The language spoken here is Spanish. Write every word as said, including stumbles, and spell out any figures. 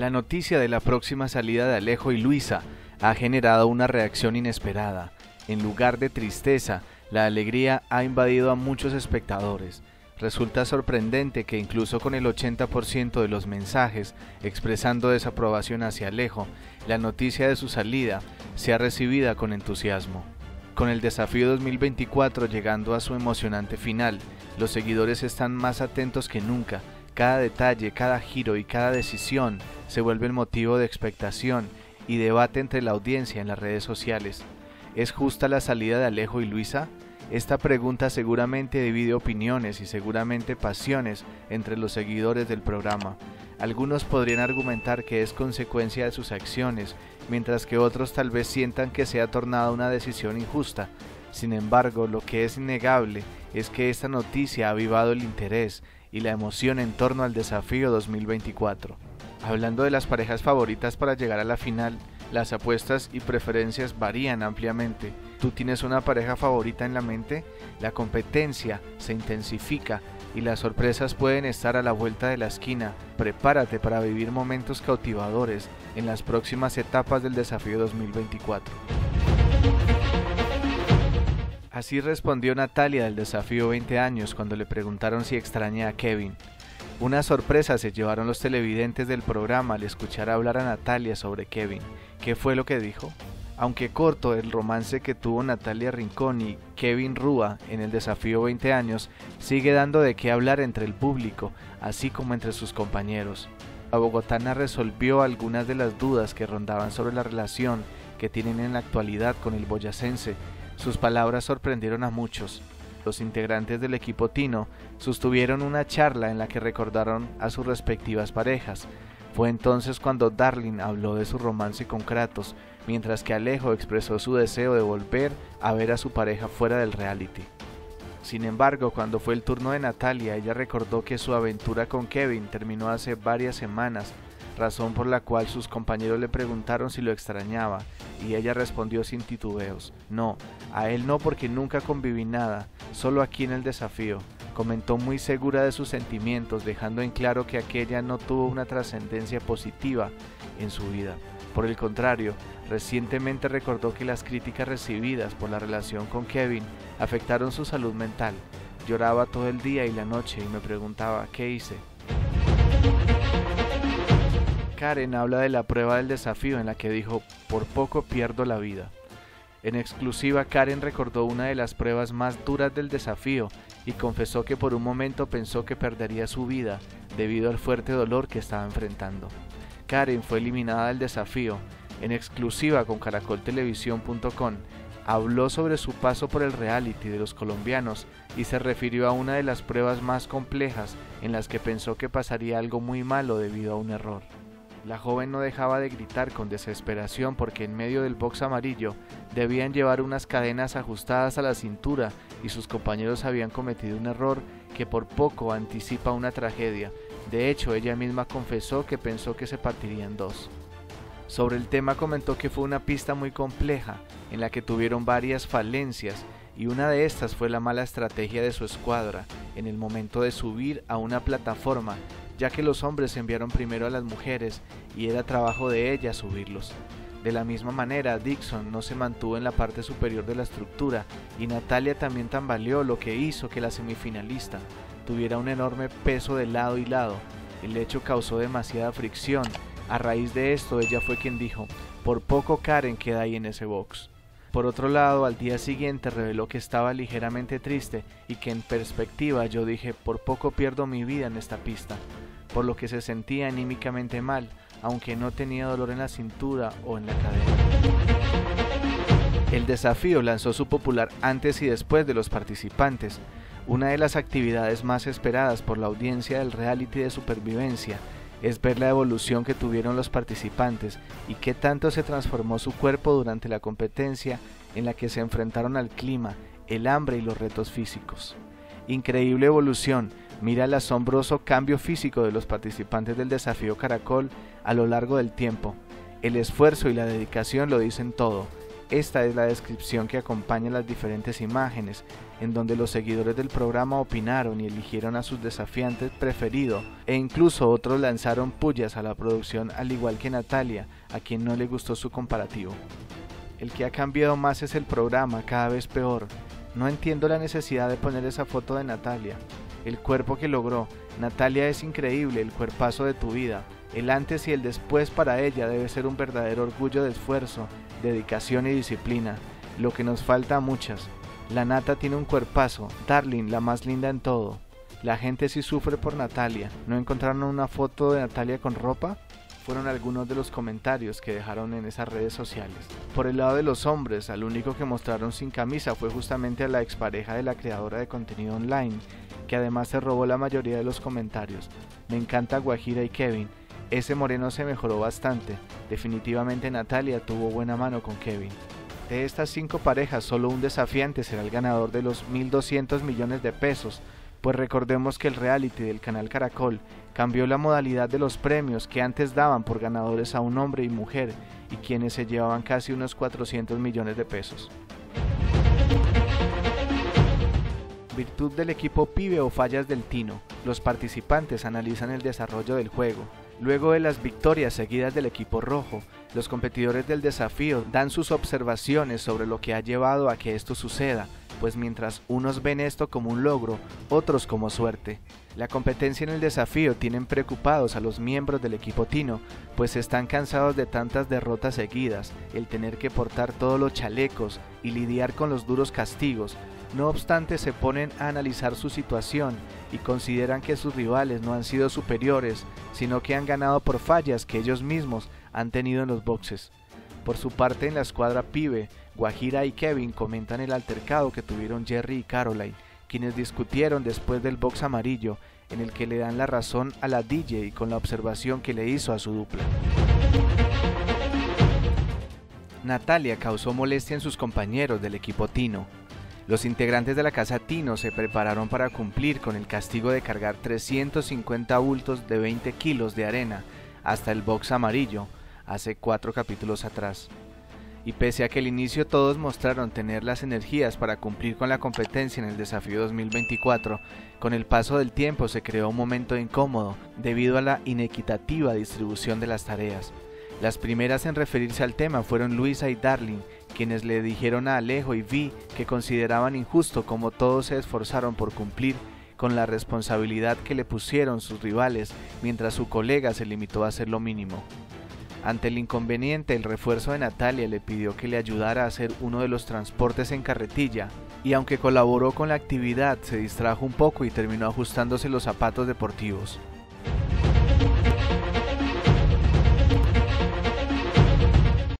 La noticia de la próxima salida de Alejo y Luisa ha generado una reacción inesperada. En lugar de tristeza, la alegría ha invadido a muchos espectadores. Resulta sorprendente que incluso con el ochenta por ciento de los mensajes expresando desaprobación hacia Alejo, la noticia de su salida sea recibida con entusiasmo. Con el desafío dos mil veinticuatro llegando a su emocionante final, los seguidores están más atentos que nunca. Cada detalle, cada giro y cada decisión se vuelven motivo de expectación y debate entre la audiencia en las redes sociales. ¿Es justa la salida de Alejo y Luisa? Esta pregunta seguramente divide opiniones y seguramente pasiones entre los seguidores del programa. Algunos podrían argumentar que es consecuencia de sus acciones, mientras que otros tal vez sientan que se ha tornado una decisión injusta. Sin embargo, lo que es innegable es que esta noticia ha avivado el interés y la emoción en torno al desafío dos mil veinticuatro. Hablando de las parejas favoritas para llegar a la final, las apuestas y preferencias varían ampliamente. ¿Tú tienes una pareja favorita en la mente? La competencia se intensifica y las sorpresas pueden estar a la vuelta de la esquina. Prepárate para vivir momentos cautivadores en las próximas etapas del desafío dos mil veinticuatro. Así respondió Natalia del desafío veinte años cuando le preguntaron si extraña a Kevin. Una sorpresa se llevaron los televidentes del programa al escuchar hablar a Natalia sobre Kevin. ¿Qué fue lo que dijo? Aunque corto, el romance que tuvo Natalia Rincón y Kevin Rúa en el desafío veinte años sigue dando de qué hablar entre el público, así como entre sus compañeros. La bogotana resolvió algunas de las dudas que rondaban sobre la relación que tienen en la actualidad con el boyacense. Sus palabras sorprendieron a muchos. Los integrantes del equipo Tino sostuvieron una charla en la que recordaron a sus respectivas parejas. Fue entonces cuando Darling habló de su romance con Kratos, mientras que Alejo expresó su deseo de volver a ver a su pareja fuera del reality. Sin embargo, cuando fue el turno de Natalia, ella recordó que su aventura con Kevin terminó hace varias semanas, razón por la cual sus compañeros le preguntaron si lo extrañaba, y ella respondió sin titubeos: no, a él no, porque nunca conviví nada, solo aquí en el desafío. Comentó muy segura de sus sentimientos, dejando en claro que aquella no tuvo una trascendencia positiva en su vida. Por el contrario, recientemente recordó que las críticas recibidas por la relación con Kevin afectaron su salud mental. Lloraba todo el día y la noche y me preguntaba ¿qué hice? Karen habla de la prueba del desafío en la que dijo: por poco pierdo la vida. En exclusiva, Karen recordó una de las pruebas más duras del desafío y confesó que por un momento pensó que perdería su vida debido al fuerte dolor que estaba enfrentando. Karen fue eliminada del desafío. En exclusiva con caracol televisión punto com, habló sobre su paso por el reality de los colombianos y se refirió a una de las pruebas más complejas en las que pensó que pasaría algo muy malo debido a un error. La joven no dejaba de gritar con desesperación porque en medio del box amarillo debían llevar unas cadenas ajustadas a la cintura y sus compañeros habían cometido un error que por poco anticipa una tragedia. De hecho, ella misma confesó que pensó que se partirían dos. Sobre el tema comentó que fue una pista muy compleja en la que tuvieron varias falencias y una de estas fue la mala estrategia de su escuadra en el momento de subir a una plataforma, ya que los hombres enviaron primero a las mujeres y era trabajo de ellas subirlos. De la misma manera, Dixon no se mantuvo en la parte superior de la estructura y Natalia también tambaleó, lo que hizo que la semifinalista tuviera un enorme peso de lado y lado. El hecho causó demasiada fricción. A raíz de esto, ella fue quien dijo: por poco Karen queda ahí en ese box. Por otro lado, al día siguiente reveló que estaba ligeramente triste y que en perspectiva yo dije: por poco pierdo mi vida en esta pista, por lo que se sentía anímicamente mal, aunque no tenía dolor en la cintura o en la cadera. El desafío lanzó su popular antes y después de los participantes, una de las actividades más esperadas por la audiencia del reality de supervivencia. Es ver la evolución que tuvieron los participantes y qué tanto se transformó su cuerpo durante la competencia en la que se enfrentaron al clima, el hambre y los retos físicos. Increíble evolución. Mira el asombroso cambio físico de los participantes del desafío Caracol a lo largo del tiempo. El esfuerzo y la dedicación lo dicen todo. Esta es la descripción que acompaña las diferentes imágenes, en donde los seguidores del programa opinaron y eligieron a sus desafiantes preferidos, e incluso otros lanzaron pullas a la producción, al igual que Natalia, a quien no le gustó su comparativo. El que ha cambiado más es el programa, cada vez peor. No entiendo la necesidad de poner esa foto de Natalia. El cuerpo que logró. Natalia es increíble, el cuerpazo de tu vida. El antes y el después para ella debe ser un verdadero orgullo de esfuerzo, dedicación y disciplina, lo que nos falta a muchas. La Nata tiene un cuerpazo, Darling, la más linda en todo. La gente sí sufre por Natalia. ¿No encontraron una foto de Natalia con ropa? Fueron algunos de los comentarios que dejaron en esas redes sociales. Por el lado de los hombres, al único que mostraron sin camisa fue justamente a la expareja de la creadora de contenido online, que además se robó la mayoría de los comentarios. Me encanta Guajira y Kevin. Ese moreno se mejoró bastante. Definitivamente Natalia tuvo buena mano con Kevin. De estas cinco parejas, solo un desafiante será el ganador de los mil doscientos millones de pesos, pues recordemos que el reality del canal Caracol cambió la modalidad de los premios que antes daban por ganadores a un hombre y mujer, y quienes se llevaban casi unos cuatrocientos millones de pesos. Virtud del equipo Pibe o fallas del Tino. Los participantes analizan el desarrollo del juego. Luego de las victorias seguidas del equipo rojo, los competidores del desafío dan sus observaciones sobre lo que ha llevado a que esto suceda, pues mientras unos ven esto como un logro, otros como suerte. La competencia en el desafío tienen preocupados a los miembros del equipo Tino, pues están cansados de tantas derrotas seguidas, el tener que portar todos los chalecos y lidiar con los duros castigos. No obstante, se ponen a analizar su situación y consideran que sus rivales no han sido superiores, sino que han ganado por fallas que ellos mismos han tenido en los boxes. Por su parte, en la escuadra Pibe, Guajira y Kevin comentan el altercado que tuvieron Jerry y Caroline, quienes discutieron después del box amarillo, en el que le dan la razón a la D J con la observación que le hizo a su dupla. Natalia causó molestia en sus compañeros del equipo Tino. Los integrantes de la casa Tino se prepararon para cumplir con el castigo de cargar trescientos cincuenta bultos de veinte kilos de arena hasta el box amarillo hace cuatro capítulos atrás. Y pese a que al inicio todos mostraron tener las energías para cumplir con la competencia en el desafío dos mil veinticuatro, con el paso del tiempo se creó un momento incómodo debido a la inequitativa distribución de las tareas. Las primeras en referirse al tema fueron Luisa y Darling, quienes le dijeron a Alejo y Vi que consideraban injusto como todos se esforzaron por cumplir con la responsabilidad que le pusieron sus rivales, mientras su colega se limitó a hacer lo mínimo. Ante el inconveniente, el refuerzo de Natalia le pidió que le ayudara a hacer uno de los transportes en carretilla, y aunque colaboró con la actividad, se distrajo un poco y terminó ajustándose los zapatos deportivos.